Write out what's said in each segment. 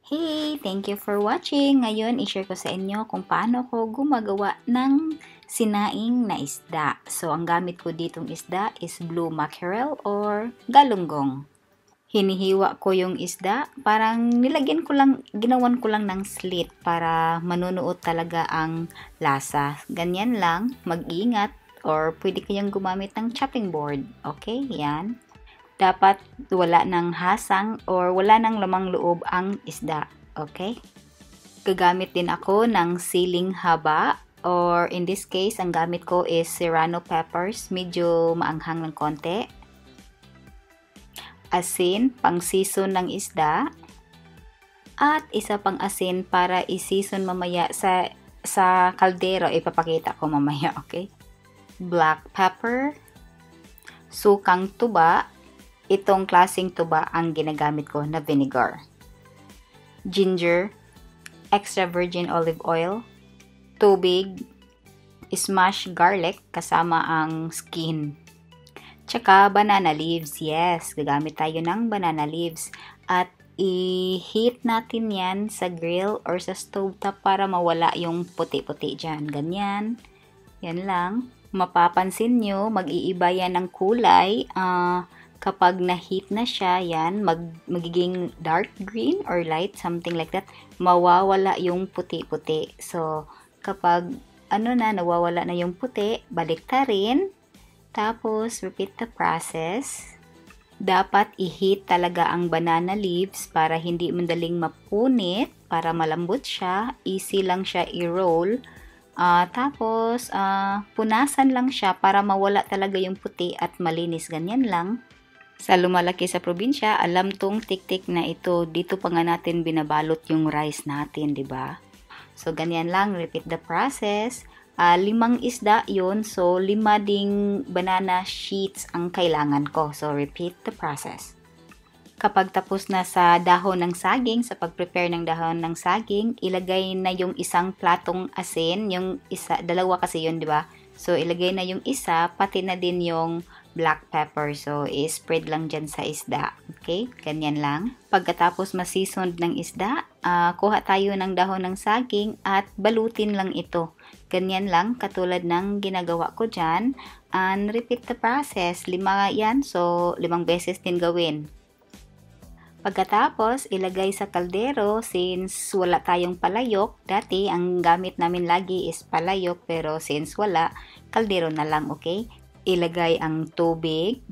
Hey! Thank you for watching! Ngayon, i-share ko sa inyo kung paano ko gumagawa ng sinaing na isda. So, ang gamit ko ditong isda is blue mackerel or galunggong. Hinihiwa ko yung isda, parang ginawan ko lang ng slit para manunuot talaga ang lasa. Ganyan lang, mag-ingat or pwede kayong gumamit ng chopping board. Okay, yan. Dapat wala ng hasang or wala ng lamang loob ang isda. Okay? Gagamit din ako ng siling haba or in this case, ang gamit ko is serrano peppers. Medyo maanghang ng konti. Asin, pang season ng isda. At isa pang asin para i-season mamaya sa kaldero. Ipapakita ko mamaya, okay? Black pepper. Sukang tuba. Itong klaseng tuba ang ginagamit ko na vinegar. Ginger, extra virgin olive oil, tubig, smashed garlic kasama ang skin. Tsaka banana leaves. Yes, gagamit tayo ng banana leaves. At i-heat natin yan sa grill or sa stove top para mawala yung puti-puti dyan. Ganyan. Yan lang. Mapapansin nyo, mag-iiba yan ng kulay. Kapag na-heat na siya, yan, magiging dark green or light, something like that. Mawawala yung puti-puti. So, kapag nawawala na yung puti, balik ta rin. Tapos, repeat the process. Dapat i-heat talaga ang banana leaves para hindi madaling mapunit, para malambot siya. Easy lang siya i-roll. Tapos, punasan lang siya para mawala talaga yung puti at malinis. Ganyan lang. Sa lumalaki sa probinsya, alam tong tik-tik na ito. Dito pa nga natin binabalot yung rice natin, di ba? So, ganyan lang. Repeat the process. 5 isda yun. So, 5 ding banana sheets ang kailangan ko. So, repeat the process. Kapag tapos na sa dahon ng saging, sa pag-prepare ng dahon ng saging, ilagay na yung isang platong asin. Yung isa, dalawa kasi yun, di ba? So, ilagay na yung isa, pati na din yung black pepper. So, i-spread lang dyan sa isda. Okay? Ganyan lang. Pagkatapos ma-seasoned ng isda, kuha tayo ng dahon ng saging at balutin lang ito. Ganyan lang, katulad ng ginagawa ko dyan. And repeat the process. 5 yan. So, 5 beses din gawin. Pagkatapos, ilagay sa kaldero since wala tayong palayok. Dati, ang gamit namin lagi is palayok pero since wala, kaldero na lang, okay? Ilagay ang tubig,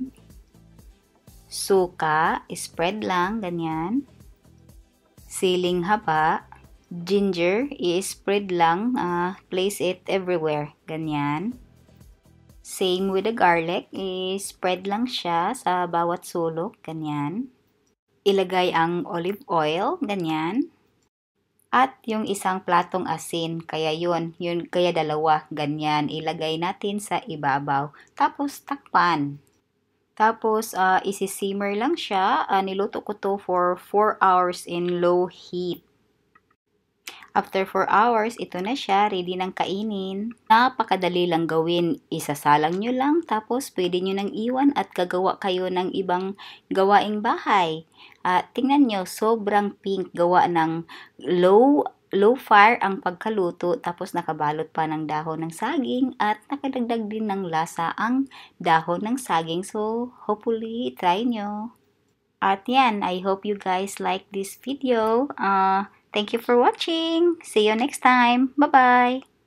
suka, spread lang, ganyan. Siling haba, ginger, i-spread lang, place it everywhere, ganyan. Same with the garlic, i-spread lang siya sa bawat sulok, ganyan. Ilagay ang olive oil, ganyan. At yung isang platong asin, kaya kaya 2, ganyan. Ilagay natin sa ibabaw. Tapos, takpan. Tapos, isi-simmer lang siya. Niluto ko to for 4 hours in low heat. After 4 hours, ito na siya, ready ng kainin. Napakadali lang gawin. Isasalang nyo lang, tapos pwede nyo nang iwan at gagawa kayo ng ibang gawaing bahay. Tingnan nyo, sobrang pink, gawa ng low fire ang pagkaluto, tapos nakabalot pa ng dahon ng saging at nakadagdag din ng lasa ang dahon ng saging. So, hopefully, try nyo. At yan, I hope you guys like this video. Thank you for watching. See you next time. Bye-bye.